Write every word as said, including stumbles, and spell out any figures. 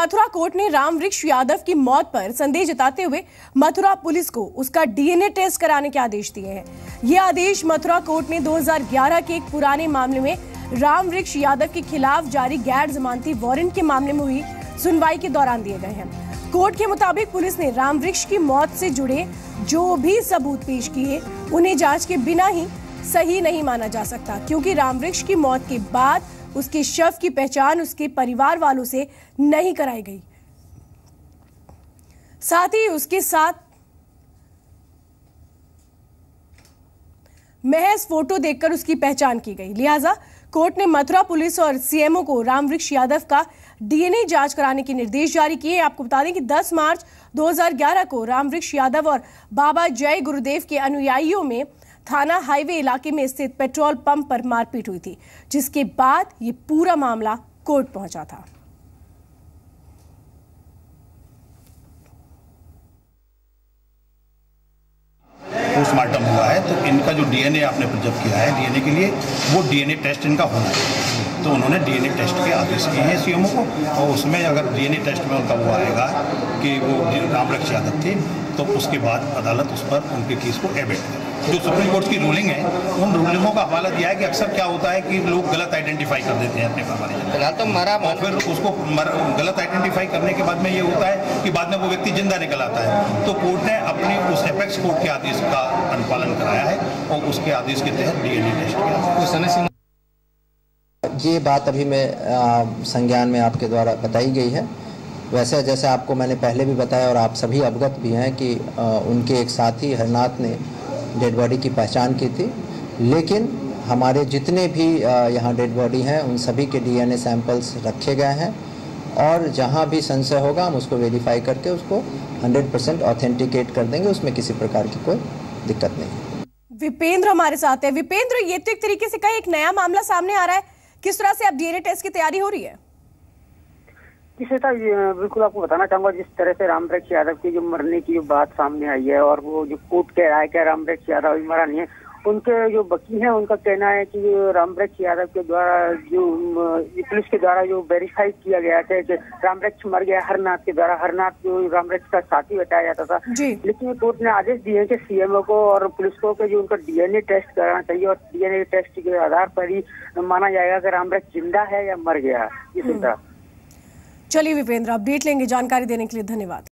Mathura court ने रामवृक्ष यादव की मौत पर संदेह जताते हुए मथुरा पुलिस को उसका डीएनए टेस्ट कराने के आदेश दिए हैं। ये आदेश मथुरा कोर्ट ने दो हज़ार ग्यारह के एक पुराने मामले में रामवृक्ष यादव के खिलाफ जारी गैर जमानती वारंट के मामले में हुई सुनवाई के दौरान दिए गए हैं। कोर्ट के मुताबिक पुलिस ने रामवृक्ष की मौत से जुड़े जो भी सबूत पेश किए उन्हें जांच के बिना ही सही नहीं माना जा सकता, क्योंकि रामवृक्ष की मौत के बाद उसके शव की पहचान उसके परिवार वालों से नहीं कराई गई, साथ ही उसके साथ महज फोटो देखकर उसकी पहचान की गई। लिहाजा कोर्ट ने मथुरा पुलिस और सीएमओ को रामवृक्ष यादव का डीएनए जांच कराने के निर्देश जारी किए। आपको बता दें कि दस मार्च दो हज़ार ग्यारह को रामवृक्ष यादव और बाबा जय गुरुदेव के अनुयायियों में थाना हाईवे इलाके में स्थित पेट्रोल पंप पर मारपीट हुई थी, जिसके बाद ये पूरा मामला कोर्ट पहुंचा था। पोस्टमार्टम हुआ है तो इनका जो डीएनए आपने जब किया है, डीएनए के लिए वो डीएनए टेस्ट इनका होना है, तो उन्होंने डीएनए टेस्ट के आदेश किए हैं सीएमओ को, और उसमें अगर डीएनए टेस्ट में उनका वो आएगा कि वो रामवृक्ष यादव थे, तो उसके बाद अदालत उस पर उनके केस को एबेट करे। जो सुप्रीम कोर्ट की रूलिंग है, उन रूलिंगों का हवाला दिया है कि अक्सर क्या होता है कि लोग गलत आइडेंटिफाई कर देते हैं अपने परिवार, फिलहाल तो मरा, और फिर उसको मर, गलत आइडेंटिफाई करने के बाद में ये होता है कि बाद में वो व्यक्ति जिंदा निकल आता है। तो कोर्ट ने अपनी उस एपेक्स कोर्ट के आदेश का अनुपालन कराया है और उसके आदेश के तहत डीएनए टेस्ट किया। ये बात अभी मैं संज्ञान में आपके द्वारा बताई गई है। वैसे जैसे आपको मैंने पहले भी बताया और आप सभी अवगत भी हैं कि आ, उनके एक साथी हरनाथ ने डेड बॉडी की पहचान की थी, लेकिन हमारे जितने भी यहाँ डेड बॉडी हैं उन सभी के डीएनए सैंपल्स रखे गए हैं, और जहाँ भी संशय होगा हम उसको वेरीफाई करके उसको हंड्रेड परसेंट ऑथेंटिकेट कर देंगे, उसमें किसी प्रकार की कोई दिक्कत नहीं। विपेंद्र हमारे साथ है। विपेंद्र, ये तो एक तरीके से कहीं एक नया मामला सामने आ रहा है, किस तरह से अब डीएनए टेस्ट की तैयारी हो रही है? जी श्वेता, बिल्कुल आपको बताना चाहूंगा, जिस तरह से रामवृक्ष यादव की जो मरने की जो बात सामने आई है और वो जो कोर्ट कह रहा है कि रामवृक्ष यादव अभी मरा नहीं है, उनके जो वकील हैं उनका कहना है कि रामवृक्ष यादव के द्वारा जो पुलिस के द्वारा जो वेरीफाई किया गया था कि रामवृक्ष मर गया हरनाथ के द्वारा, हरनाथ जो रामवृक्ष का साथी बताया जाता था, लेकिन कोर्ट ने आदेश दिए हैं कि सीएमओ को और पुलिस को कि जो उनका डीएनए टेस्ट कराना चाहिए और डीएनए टेस्ट के आधार पर ही माना जाएगा कि रामवृक्ष जिंदा है या मर गया। इसी तरह चलिए विपेंद्र, अपडेट लेंगे। जानकारी देने के लिए धन्यवाद।